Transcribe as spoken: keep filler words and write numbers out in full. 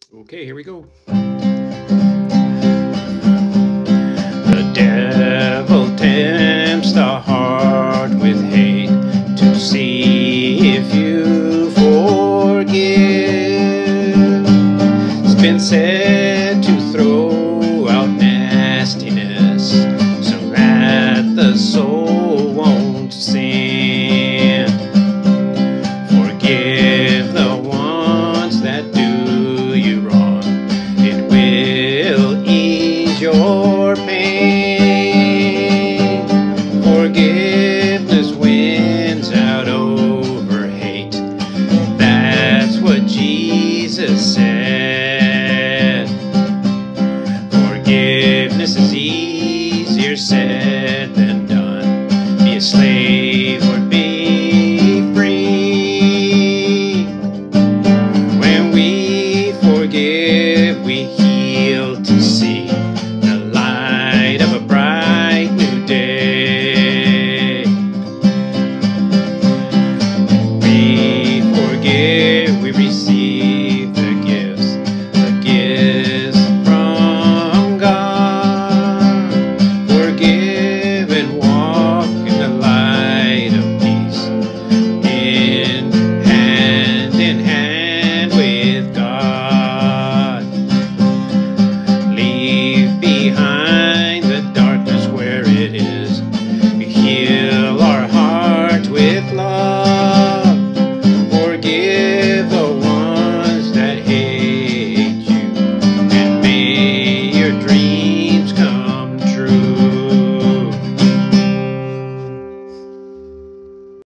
Okay, here we go. The devil tempts the heart with hate to see if you forgive. It's been said to throw out nastiness so that the soul won't sin. Forgive the ones that do you wrong. It will ease your pain. Forgiveness wins out over hate. That's what Jesus said.